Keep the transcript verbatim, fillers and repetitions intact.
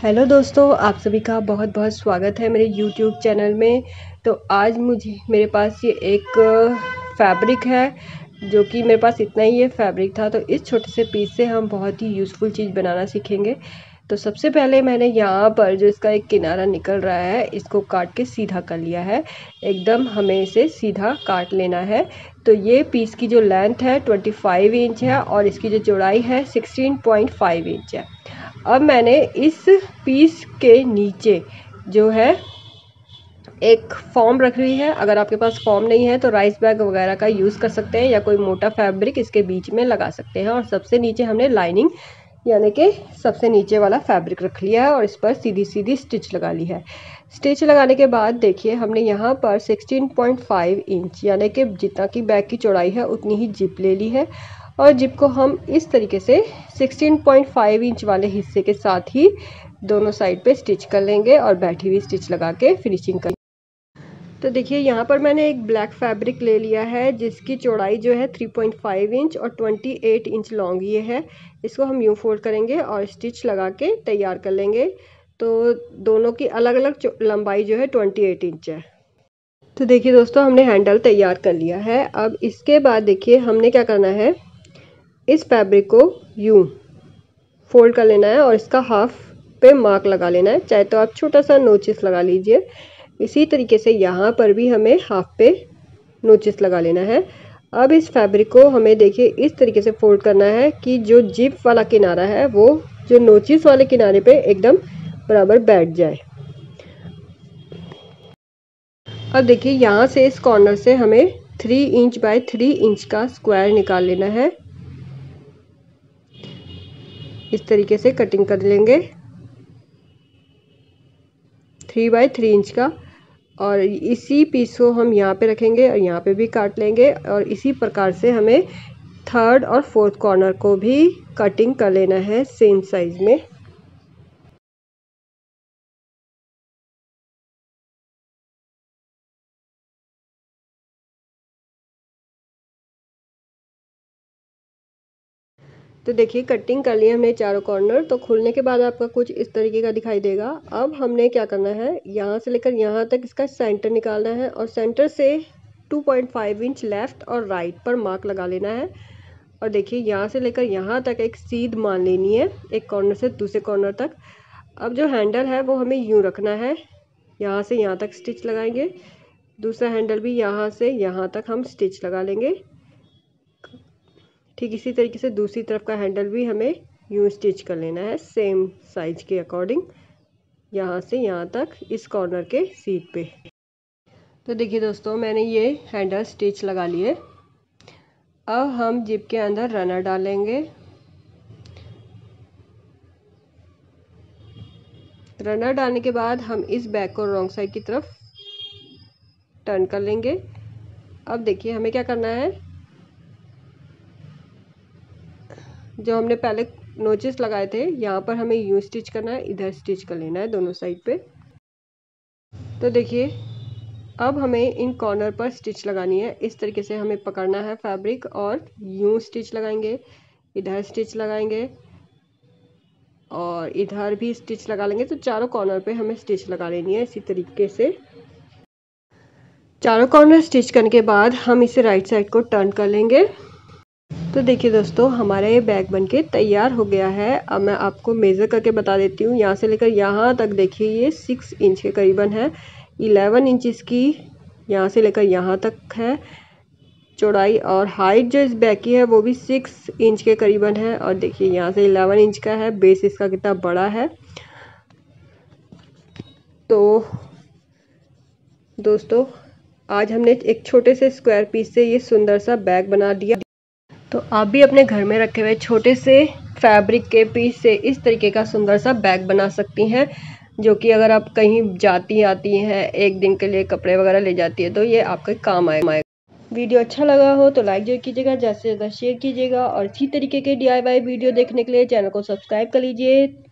Hello दोस्तों, आप सभी का बहुत बहुत स्वागत है मेरे यूट्यूब चैनल में। तो आज मुझे मेरे पास ये एक फैब्रिक है जो कि मेरे पास इतना ही ये फैब्रिक था। तो इस छोटे से पीस से हम बहुत ही यूज़फुल चीज़ बनाना सीखेंगे। तो सबसे पहले मैंने यहाँ पर जो इसका एक किनारा निकल रहा है इसको काट के सीधा कर लिया है। एकदम हमें इसे सीधा काट लेना है। तो ये पीस की जो लेंथ है पच्चीस इंच है और इसकी जो चौड़ाई है सोलह पॉइंट पाँच इंच है। अब मैंने इस पीस के नीचे जो है एक फॉर्म रख रही है। अगर आपके पास फॉर्म नहीं है तो राइस बैग वगैरह का यूज़ कर सकते हैं या कोई मोटा फैब्रिक इसके बीच में लगा सकते हैं। और सबसे नीचे हमने लाइनिंग यानी कि सबसे नीचे वाला फैब्रिक रख लिया है और इस पर सीधी सीधी स्टिच लगा ली है। स्टिच लगाने के बाद देखिए हमने यहाँ पर सोलह पॉइंट पाँच इंच यानी कि जितना की बैग की चौड़ाई है उतनी ही जिप ले ली है। और जिप को हम इस तरीके से सोलह पॉइंट पाँच इंच वाले हिस्से के साथ ही दोनों साइड पे स्टिच कर लेंगे और बैठी हुई स्टिच लगा के फिनिशिंग कर। तो देखिए यहाँ पर मैंने एक ब्लैक फैब्रिक ले लिया है जिसकी चौड़ाई जो है तीन पॉइंट पाँच इंच और अट्ठाईस इंच लॉन्ग ये है। इसको हम यूं फोल्ड करेंगे और स्टिच लगा के तैयार कर लेंगे। तो दोनों की अलग अलग लंबाई जो है अट्ठाईस इंच है। तो देखिए दोस्तों, हमने हैंडल तैयार कर लिया है। अब इसके बाद देखिए हमने क्या करना है, इस फैब्रिक को यूं फोल्ड कर लेना है और इसका हाफ पे मार्क लगा लेना है। चाहे तो आप छोटा सा नोचिस लगा लीजिए। इसी तरीके से यहाँ पर भी हमें हाफ पे नोचिस लगा लेना है। अब इस फैब्रिक को हमें देखिए इस तरीके से फोल्ड करना है कि जो जिप वाला किनारा है वो जो नोचिस वाले किनारे पे एकदम बराबर बैठ जाए। अब देखिए यहाँ से इस कॉर्नर से हमें three inch by three inch का स्क्वायर निकाल लेना है। इस तरीके से कटिंग कर लेंगे थ्री बाय थ्री इंच का। और इसी पीस को हम यहाँ पे रखेंगे और यहाँ पे भी काट लेंगे। और इसी प्रकार से हमें थर्ड और फोर्थ कॉर्नर को भी कटिंग कर लेना है सेम साइज में। तो देखिए कटिंग कर लिए हमने चारों कॉर्नर। तो खुलने के बाद आपका कुछ इस तरीके का दिखाई देगा। अब हमने क्या करना है, यहाँ से लेकर यहाँ तक इसका सेंटर निकालना है और सेंटर से two point five inch left और राइट पर मार्क लगा लेना है। और देखिए यहाँ से लेकर यहाँ तक एक सीध मान लेनी है, एक कॉर्नर से दूसरे कॉर्नर तक। अब जो हैंडल है वो हमें यूँ रखना है, यहाँ से यहाँ तक स्टिच लगाएंगे। दूसरा हैंडल भी यहाँ से यहाँ तक हम स्टिच लगा लेंगे। ठीक इसी तरीके से दूसरी तरफ का हैंडल भी हमें यूँ स्टिच कर लेना है सेम साइज के अकॉर्डिंग, यहाँ से यहाँ तक इस कॉर्नर के सीध पे। तो देखिए दोस्तों, मैंने ये हैंडल स्टिच लगा लिए। अब हम जिप के अंदर रनर डालेंगे। रनर डालने के बाद हम इस बैग को रॉन्ग साइड की तरफ टर्न कर लेंगे। अब देखिए हमें क्या करना है, जो हमने पहले नोचेस लगाए थे यहाँ पर हमें यूँ स्टिच करना है, इधर स्टिच कर लेना है दोनों साइड पे। तो देखिए अब हमें इन कॉर्नर पर स्टिच लगानी है। इस तरीके से हमें पकड़ना है फैब्रिक और यूँ स्टिच लगाएंगे, इधर स्टिच लगाएंगे और इधर भी स्टिच लगा लेंगे। तो चारों कॉर्नर पे हमें स्टिच लगा लेनी है इसी तरीके से। चारों कॉर्नर स्टिच करने के बाद हम इसे राइट साइड को टर्न कर लेंगे। तो देखिए दोस्तों, हमारा ये बैग बनके तैयार हो गया है। अब मैं आपको मेज़र करके बता देती हूँ। यहाँ से लेकर यहाँ तक देखिए ये सिक्स इंच के करीबन है। इलेवन इंच इसकी यहाँ से लेकर यहाँ तक है चौड़ाई। और हाइट जो इस बैग की है वो भी सिक्स इंच के करीबन है। और देखिए यहाँ से इलेवन इंच का है। बेस इसका कितना बड़ा है। तो दोस्तों, आज हमने एक छोटे से स्क्वायर पीस से ये सुंदर सा बैग बना दिया। तो आप भी अपने घर में रखे हुए छोटे से फैब्रिक के पीस से इस तरीके का सुंदर सा बैग बना सकती हैं, जो कि अगर आप कहीं जाती आती हैं, एक दिन के लिए कपड़े वगैरह ले जाती है तो ये आपके काम आएगा। वीडियो अच्छा लगा हो तो लाइक जरूर कीजिएगा, ज़्यादा से ज़्यादा शेयर कीजिएगा और इसी तरीके के डी आई वाई वीडियो देखने के लिए चैनल को सब्सक्राइब कर लीजिए।